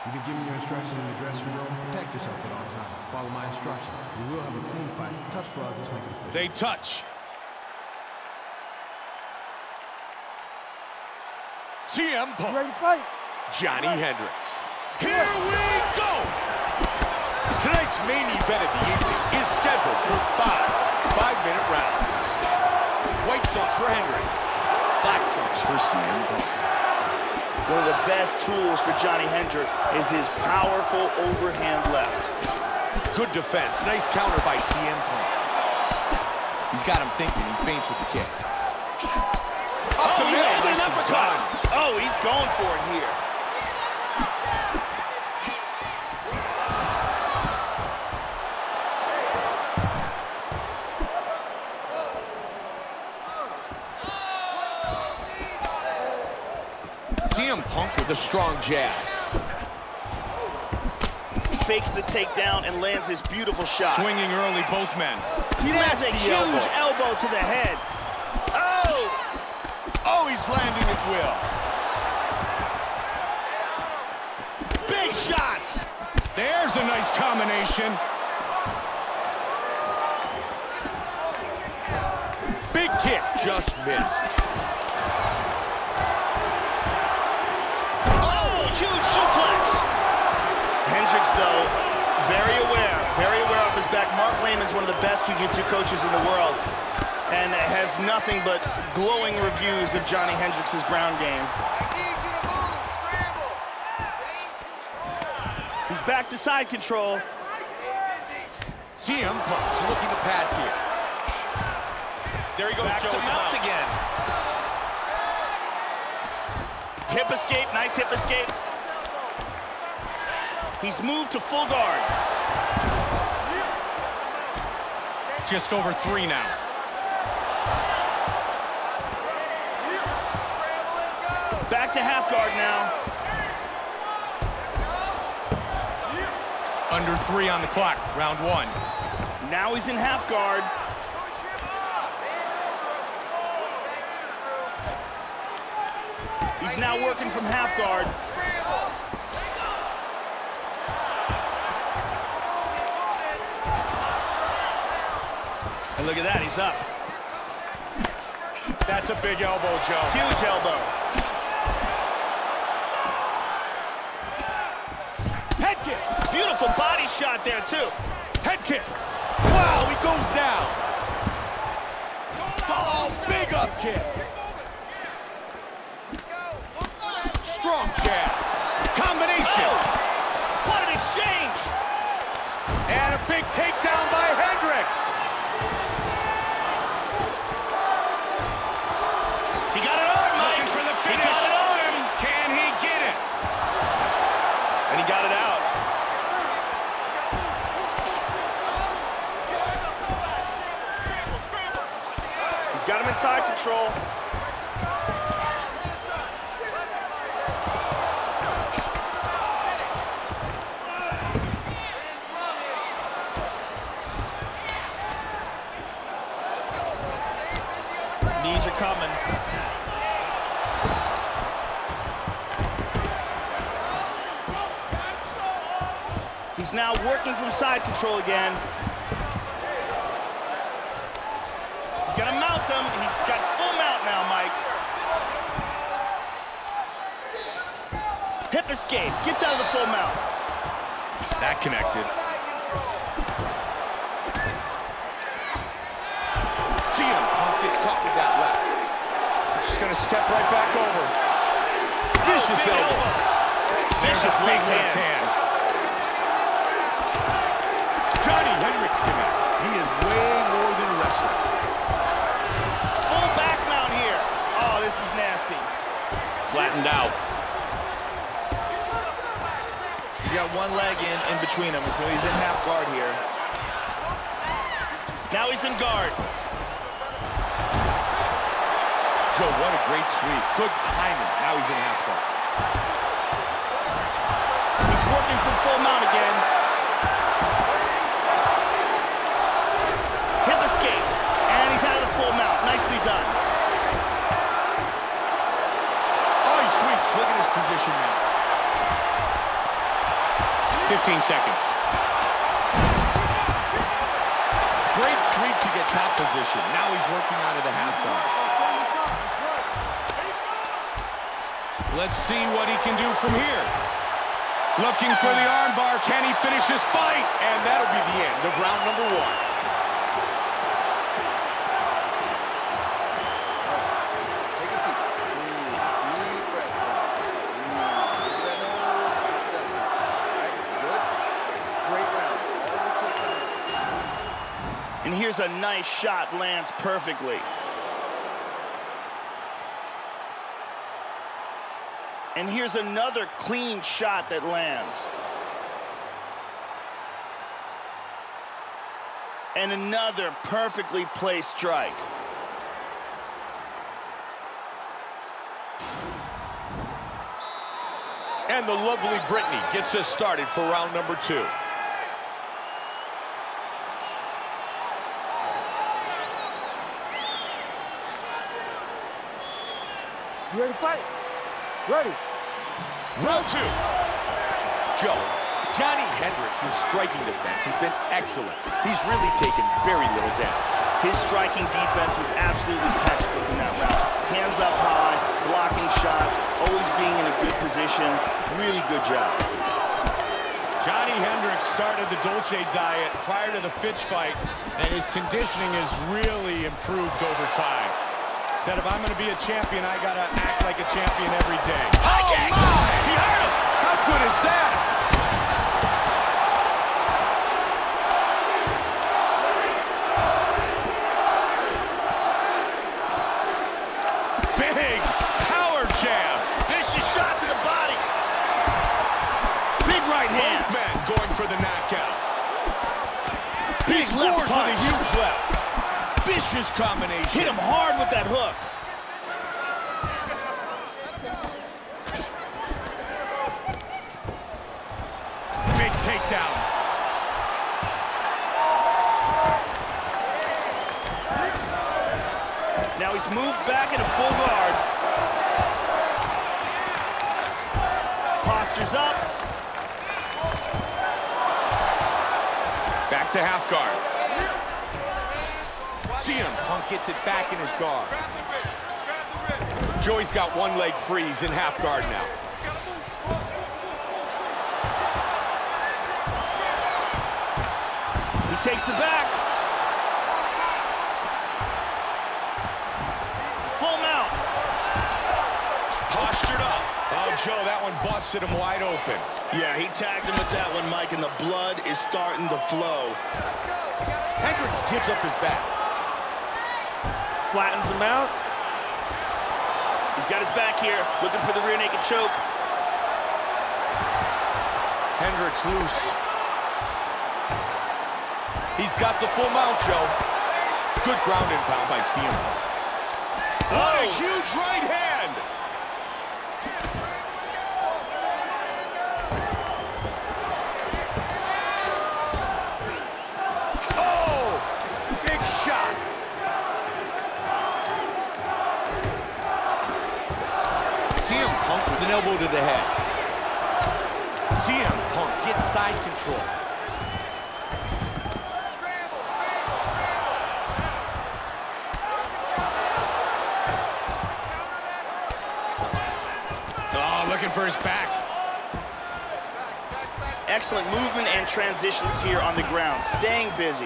You've been given your instructions in the dressing room. Protect yourself at all times. Follow my instructions. We will have a clean fight. Touch gloves, let's make it official. They touch. CM Punk. Ready to fight. Johnny Hendricks. Here we go! Tonight's main event of the evening is scheduled for 5-minute rounds. White trunks for Hendricks. Black trunks for CM Punk. One of the best tools for Johnny Hendricks is his powerful overhand left. Good defense. Nice counter by CM Punk. He's got him thinking. He feints with the kick. Up to middle. Nice uppercut. Oh, he's going for it here. CM Punk with a strong jab. Fakes the takedown and lands this beautiful shot. Swinging early, both men. He lands a huge elbow to the head. Oh! Oh, he's landing at will. Big shots! There's a nice combination. Big kick, just missed. Huge suplex. Hendricks, though, very aware of his back. Mark Lehman's one of the best jiu-jitsu coaches in the world and has nothing but glowing reviews of Johnny Hendricks' ground game. He's back to side control. CM Punk's looking to pass here. There he goes, Back to mount again. Hip escape, nice hip escape. He's moved to full guard. Just over 3 now. Back to half guard now. Under 3 on the clock, round 1. Now he's in half guard. He's now working from half guard. And look at that, he's up. That's a big elbow, Joe. Huge elbow. Head kick. Beautiful body shot there, too. Head kick. Wow, he goes down. Oh, big up kick. Strong jab. Combination. Oh, what an exchange. And a big takedown by Hendricks. He got an arm, Mike. Looking for the finish. He got an arm. Can he get it? And he got it out. He's got him in side control. Knees are coming. He's now working from side control again. He's gonna mount him. He's got full mount now, Mike. Hip escape. Gets out of the full mount. That connected. CM Punk gets caught with that left. Just gonna step right back over. Vicious elbow. Vicious big left hand. Johnny Hendricks connects. He is way more than a wrestler. Full back mount here. Oh, this is nasty. Flattened out. He's got one leg in between them, so he's in half guard here. Now he's in guard. Joe, what a great sweep. Good timing. Now he's in half guard. He's working from full mount again. Hip escape. And he's out of the full mount. Nicely done. Oh, he sweeps. Look at his position now. 15 seconds. Great sweep to get top position. Now he's working out of the half guard. Let's see what he can do from here. Looking for the armbar. Can he finish this fight? And that'll be the end of round number 1. And here's a nice shot, lands perfectly. And here's another clean shot that lands. And another perfectly placed strike. And the lovely Brittany gets us started for round number 2. You ready to fight? Ready. Round 2. Joe, Johnny Hendricks' striking defense has been excellent. He's really taken very little damage. His striking defense was absolutely textbook in that round. Hands up high, blocking shots, always being in a good position. Really good job. Johnny Hendricks started the Dolce diet prior to the Fitch fight, and his conditioning has really improved over time. Said if I'm going to be a champion, I got to act like a champion every day. Oh, my! He hurt him! How good is that? Big power jab. Vicious shot to the body. Big right hand. Both men going for the knockout. Big He left scores with a punch. huge left. Vicious combination. Hit him hard with that hook. Big takedown. Now he's moved back into full guard. Postures up. Back to half guard. CM Punk gets it back in his guard. Joey's got one leg free. He's in half guard now. He takes it back. Full mount. Postured up. Oh, Joe, that one busted him wide open. Yeah, he tagged him with that one, Mike, and the blood is starting to flow. Hendricks gives up his back. Flattens him out. He's got his back here, looking for the rear naked choke. Hendricks loose. He's got the full mount, Joe. Good ground and pound by CM Punk. What a huge right hand. Oh! Big shot. CM Punk with an elbow to the head. CM Punk gets side control. Oh, looking for his back. Excellent movement and transitions here on the ground, staying busy.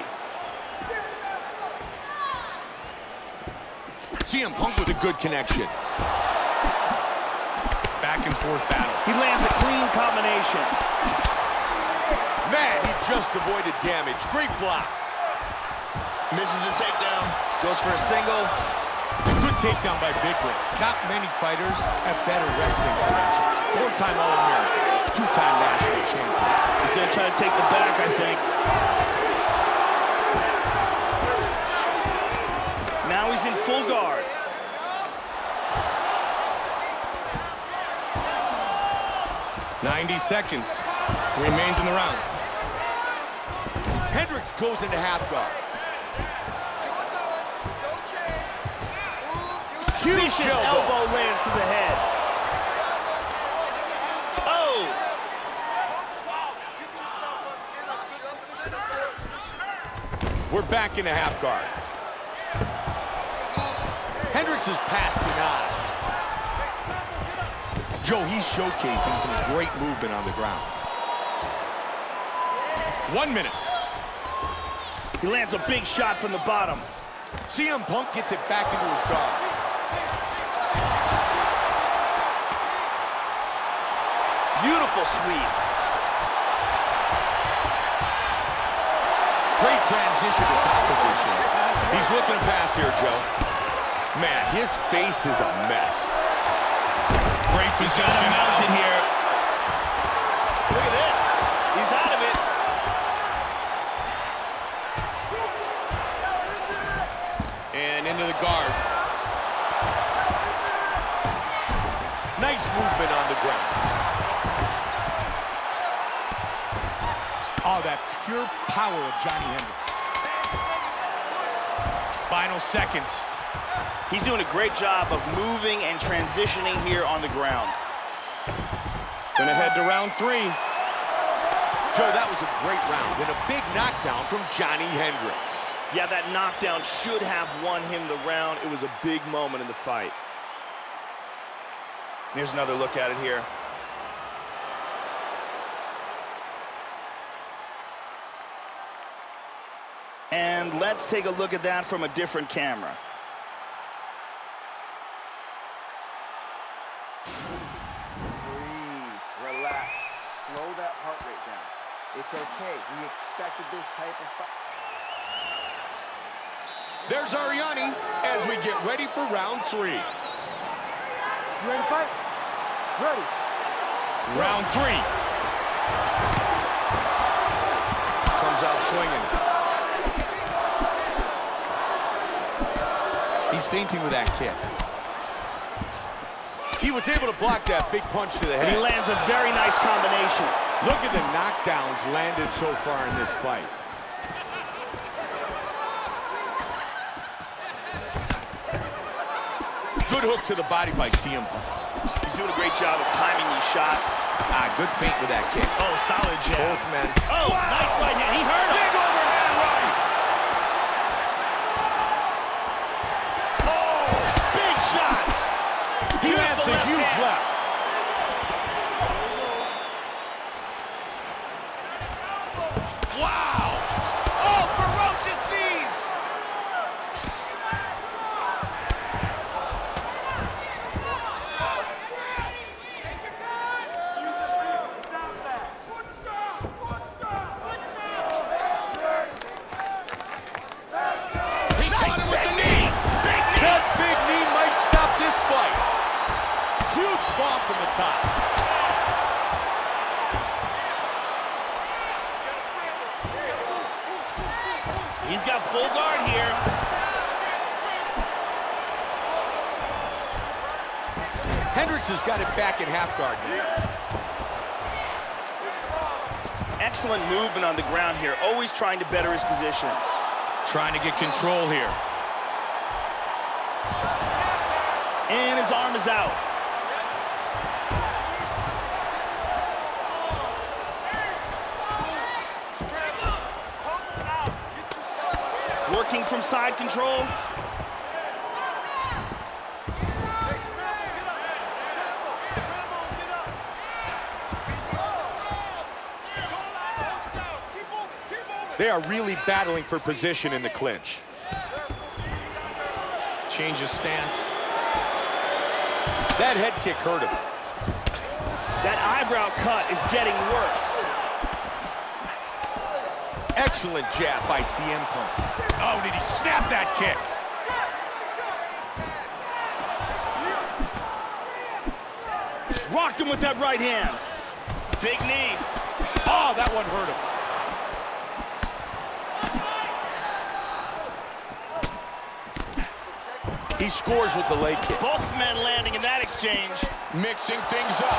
CM Punk with a good connection. Back and forth battle. He lands a clean combination. Man, he just avoided damage. Great block. Misses the takedown. Goes for a single. Good takedown by Big Ring. Not many fighters have better wrestling credentials. 4-time All-American, 2-time national champion. He's going to try to take the back, I think. Now he's in full guard. Seconds remains in the round. Hendricks goes into half guard. Huge elbow lands to the head. Oh! back into half guard. Hendricks' pass denied. Joe, he's showcasing some great movement on the ground. 1 minute. He lands a big shot from the bottom. CM Punk gets it back into his guard. Beautiful sweep. Great transition to top position. He's looking to pass here, Joe. Man, his face is a mess. Great position. Mounted here. Look at this. He's out of it. And into the guard. Nice movement on the ground. Oh, that pure power of Johnny Hendricks. Final seconds. He's doing a great job of moving and transitioning here on the ground. Gonna head to round 3. Joe, that was a great round and a big knockdown from Johnny Hendricks. Yeah, that knockdown should have won him the round. It was a big moment in the fight. Here's another look at it here. And let's take a look at that from a different camera. Breathe, relax, slow that heart rate down. It's okay, we expected this type of fight. There's Arianny as we get ready for round 3. You ready to fight? Ready. Round 3. Comes out swinging. He's feinting with that kick. He was able to block that big punch to the head. And he lands a very nice combination. Look at the knockdowns landed so far in this fight. Good hook to the body by CM Punk. He's doing a great job of timing these shots. Good feint with that kick. Oh, solid jab. Both men. Oh, wow. Nice right hand. He hurt him. Big overhand right. Oh, big shots. He lands the huge left. Wow. Oh, ferocious knees. He caught him with the knee. Big knee. That big knee might stop this fight. Huge bomb from the top. He's got full guard here. Hendricks has got it back in half guard now. Excellent movement on the ground here, always trying to better his position. Trying to get control here. And his arm is out. Working from side control. They are really battling for position in the clinch. Change his stance. That head kick hurt him. That eyebrow cut is getting worse. Excellent jab by CM Punk. Oh, did he snap that kick? Rocked him with that right hand. Big knee. Oh, that one hurt him. He scores with the leg kick. Both men landing in that exchange. Mixing things up.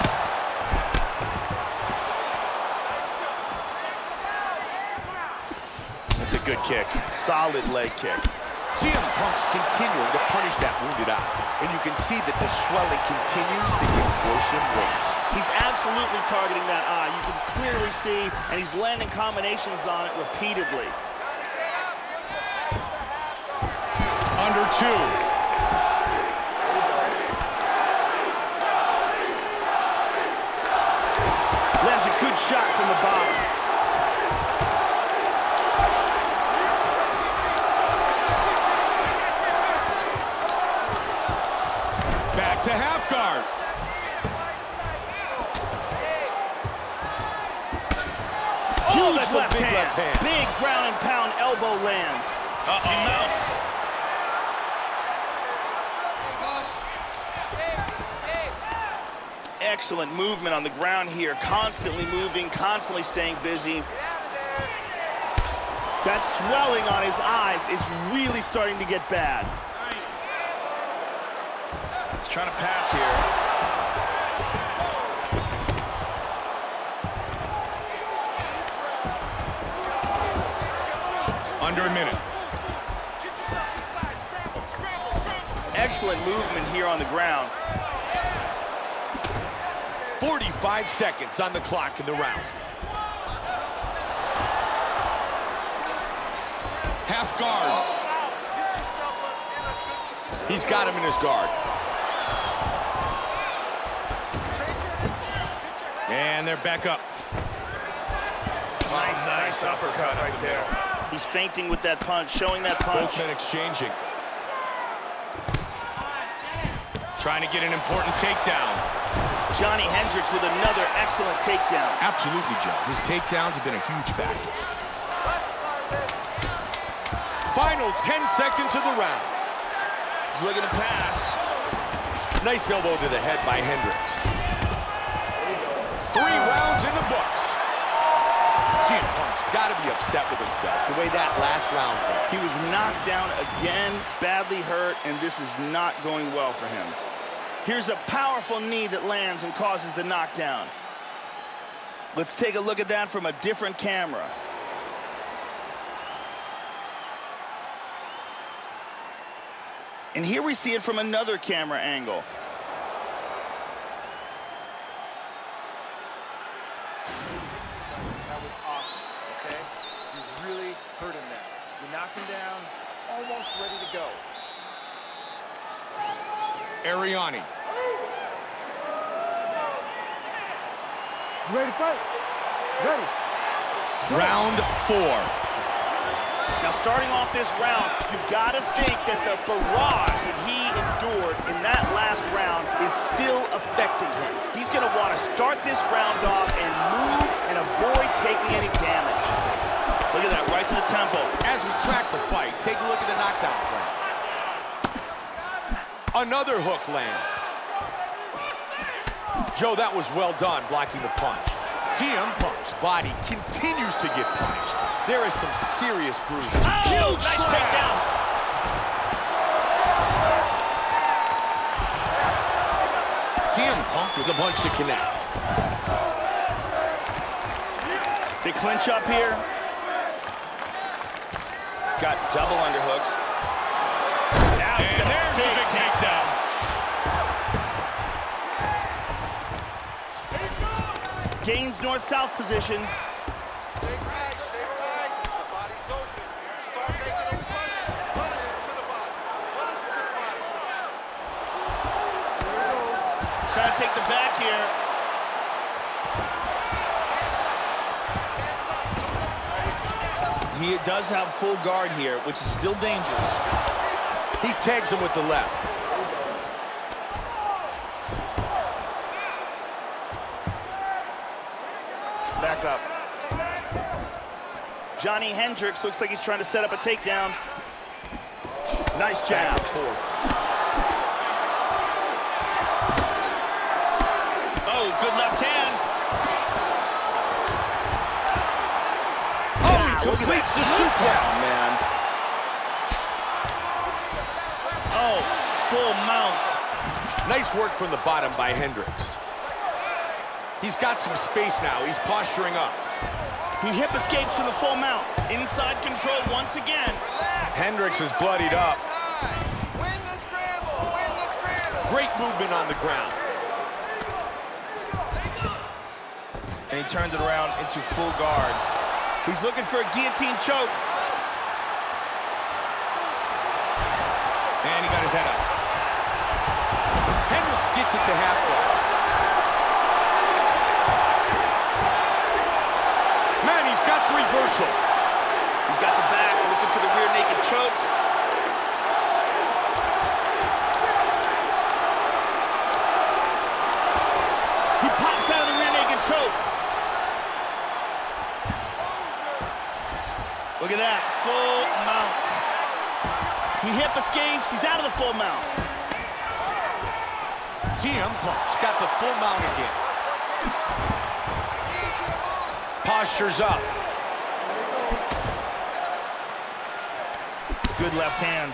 That's a good kick. Solid leg kick. CM Punk's continuing to punish that wounded eye. And you can see that the swelling continues to get worse and worse. He's absolutely targeting that eye. You can clearly see, and he's landing combinations on it repeatedly. 2. Lands a good shot from the bottom. Back to half guard. Huge That's a big left hand. Big ground and pound elbow lands. He mounts. Excellent movement on the ground here. Constantly moving, constantly staying busy. That swelling on his eyes is really starting to get bad. He's trying to pass here. Under a minute. Excellent movement here on the ground. 45 seconds on the clock in the round. Half guard. He's got him in his guard. And they're back up. Nice uppercut right there. He's feinting with that punch, showing that punch. Both men exchanging. Trying to get an important takedown. Johnny Hendricks with another excellent takedown. Absolutely, Joe. His takedowns have been a huge factor. Final 10 seconds of the round. He's looking to pass. Nice elbow to the head by Hendricks. 3 rounds in the books. CM Punk's got to be upset with himself the way that last round went. He was knocked down again, badly hurt, and this is not going well for him. Here's a powerful knee that lands and causes the knockdown. Let's take a look at that from a different camera. And here we see it from another camera angle. That was awesome, okay? You really hurt him there. You knocked him down, almost ready to go. Ariani. You ready to fight? Ready. Round 4. Now, starting off this round, you've got to think that the barrage that he endured in that last round is still affecting him. He's going to want to start this round off and move and avoid taking any damage. Look at that, right to the temple. As we track the fight, take a look at the knockdowns land. Another hook lands. Joe, that was well done blocking the punch. CM Punk's body continues to get punished. There is some serious bruising. Huge nice takedown. CM Punk with a punch that connects. They clinch up here. Got double underhooks. Now And there's the big takedown. Gains north-south position. Stay tight, stay tight. The body's open. Start making him punish. Punish him to the body. Punish him to the body. Trying to take the back here. He does have full guard here, which is still dangerous. He tags him with the left. Back up. Johnny Hendricks looks like he's trying to set up a takedown. Nice jab. Back and forth. Oh, good left hand. Oh, he completes the suplex. Man. Oh, full mount. Nice work from the bottom by Hendricks. He's got some space now. He's posturing up. He hip escapes from the full mount. Inside control once again. Hendricks is bloodied up. Win the scramble. Win the scramble. Great movement on the ground. And he turns it around into full guard. He's looking for a guillotine choke. And his head up. Hendricks gets it to halfway. Man, he's got the reversal. He's got the back, looking for the rear naked choke. He pops out of the rear naked choke. Look at that, full mount. He hip escapes, he's out of the full mount. CM Punk's got the full mount again. Postures up. Good left hand.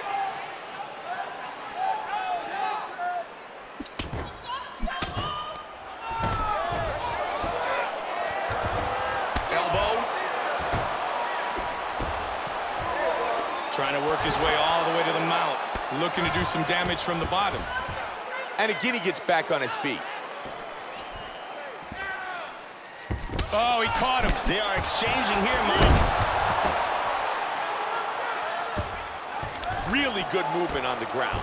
Elbow. Trying to work his way all the way to the mount. Looking to do some damage from the bottom. And again, he gets back on his feet. Oh, he caught him. They are exchanging here, Mike. Really good movement on the ground.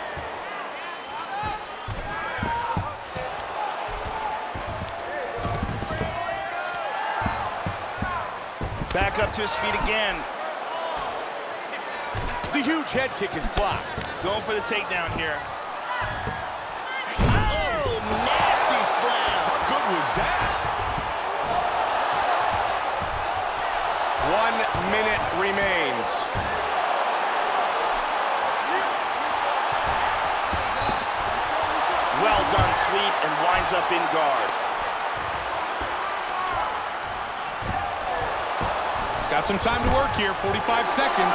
Back up to his feet again. The huge head kick is blocked. Going for the takedown here. Oh, nasty slam. How good was that? 1 minute remains. Well done sweep and winds up in guard. He's got some time to work here, 45 seconds.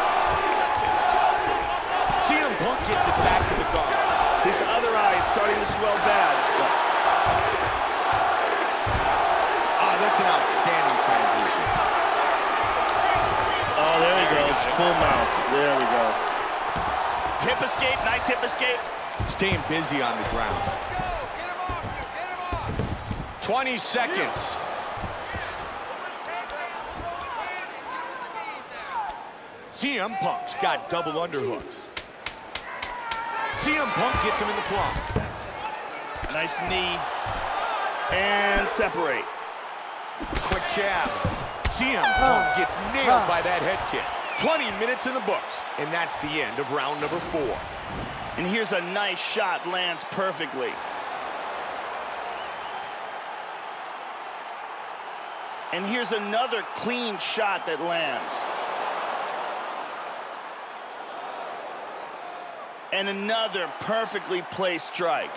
CM Punk gets it back to the guard. His other eye is starting to swell bad. Ah, that's an outstanding transition. Oh, there he goes. Full mount. There we go. Hip escape. Nice hip escape. Staying busy on the ground. Let's go. Get him off you. Get him off. 20 seconds. CM Punk's got double underhooks. CM Punk gets him in the plum. Nice knee. And separate. Quick jab. CM Punk gets nailed by that head kick. 20 minutes in the books, and that's the end of round number 4. And here's a nice shot, lands perfectly. And here's another clean shot that lands. And another perfectly placed strike.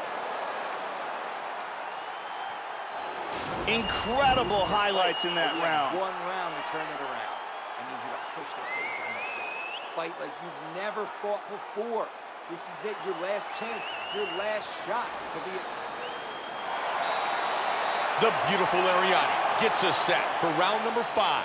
Incredible highlights in that round. One round to turn it around. I need you to push the pace on this guy. Fight like you've never fought before. This is it, your last chance, your last shot to be The beautiful Arianny gets us set for round number 5.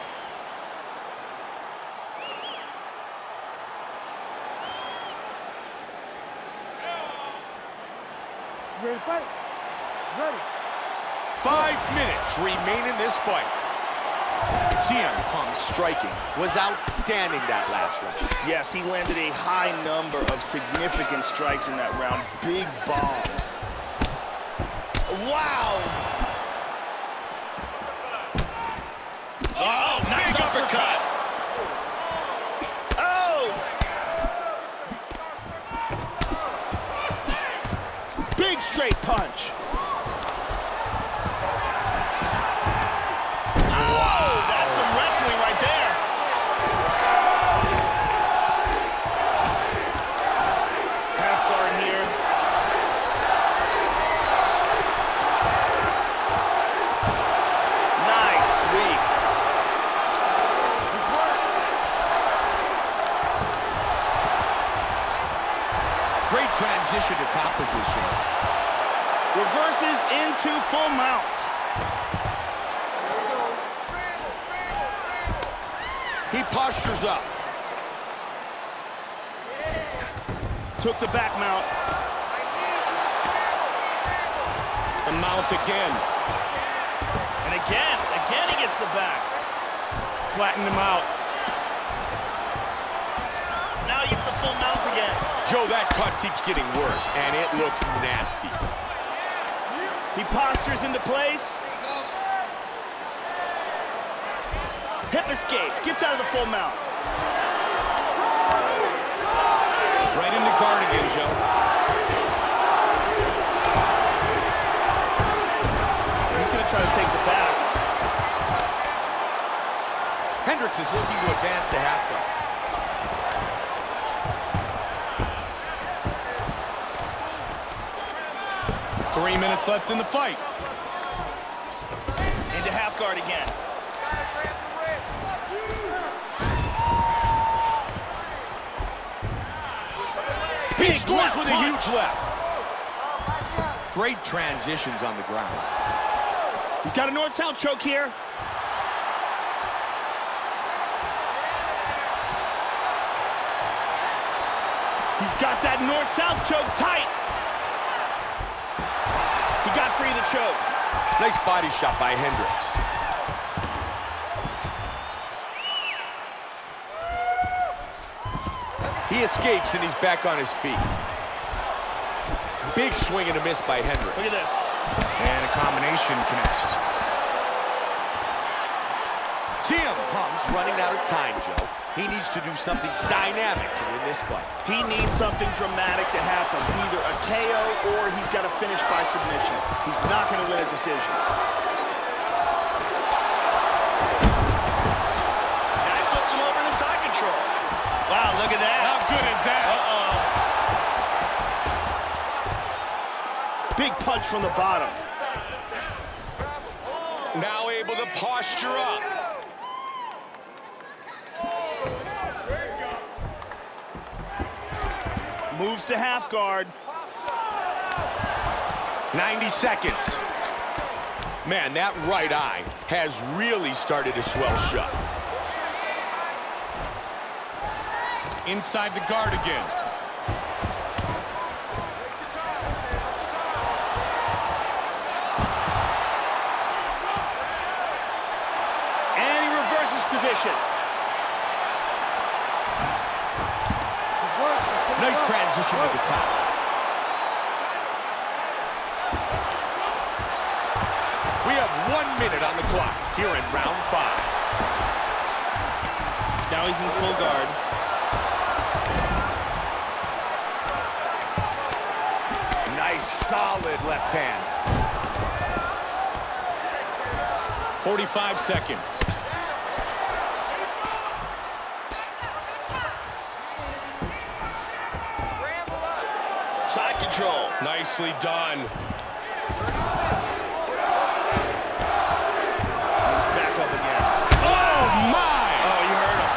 You ready to fight? Ready. 5 minutes remain in this fight. CM Punk's striking was outstanding that last round. Yes, he landed a high number of significant strikes in that round. Big bombs. Wow! Oh, nice uppercut! Oh! Big straight punch. Oh, that's some wrestling right there. Half guard here. Nice sweep. Great transition to top position. Reverses into full mount. Scramble, scramble, scramble. He postures up. Took the back mount. I need you to scramble, scramble. The mount again. And again he gets the back. Flatten him out. Now he gets the full mount again. Joe, that cut keeps getting worse, and it looks nasty. He postures into place. Hip escape, gets out of the full mount. Right into guard again, Joe. He's gonna try to take the back. Hendricks is looking to advance to half guard. 3 minutes left in the fight. Into half guard again. He scores with a huge left. Great transitions on the ground. He's got a north-south choke here. He's got that north-south choke tight. He got free of the choke. Nice body shot by Hendricks. He escapes and he's back on his feet. Big swing and a miss by Hendricks. Look at this. And a combination connects. CM Punk's running out of time, Joe. He needs to do something dynamic to win this fight. He needs something dramatic to happen. Either a KO or he's got to finish by submission. He's not going to win a decision. That flips him over into side control. Wow, look at that. How good is that? Big punch from the bottom. Now able to posture up. Moves to half guard. 90 seconds. Man, that right eye has really started to swell shut. Inside the guard again. And he reverses position. Nice transition to the top. We have 1 minute on the clock here in round 5. Now he's in full guard. Nice, solid left hand. 45 seconds. Side control. Nicely done. He's back up again. Oh, my! Oh, you heard him.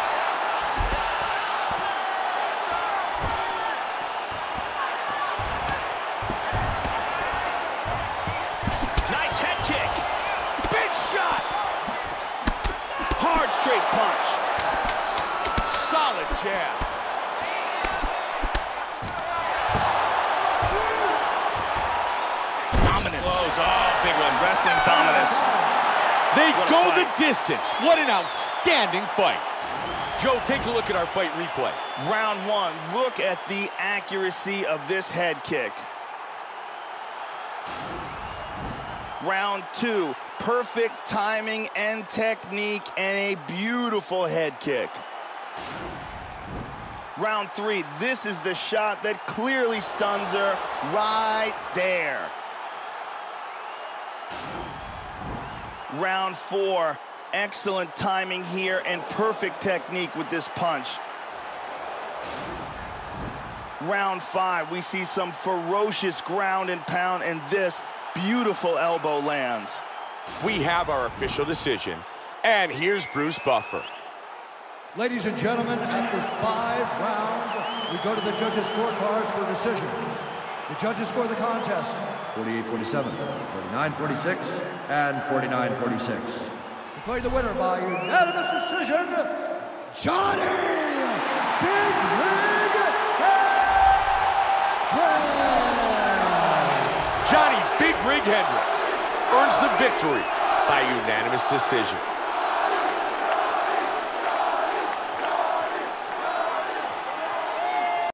Nice head kick. Big shot! Hard straight punch. Solid jab. Dominance. Close. Oh, big one. Wrestling dominance. They What a go fight. the distance. What an outstanding fight. Joe, take a look at our fight replay. Round 1. Look at the accuracy of this head kick. Round 2. Perfect timing and technique and a beautiful head kick. Round 3. This is the shot that clearly stuns her right there. Round 4. Excellent timing here and perfect technique with this punch. Round 5, we see some ferocious ground and pound, and this beautiful elbow lands. We have our official decision, and here's Bruce Buffer. Ladies and gentlemen, after 5 rounds, we go to the judges' scorecards for decision. The judges score the contest 48-47, 49-46, and 49-46. Declaring the winner by unanimous decision, Johnny Big Rig Hendricks. Johnny Big Rig Hendricks earns the victory by unanimous decision.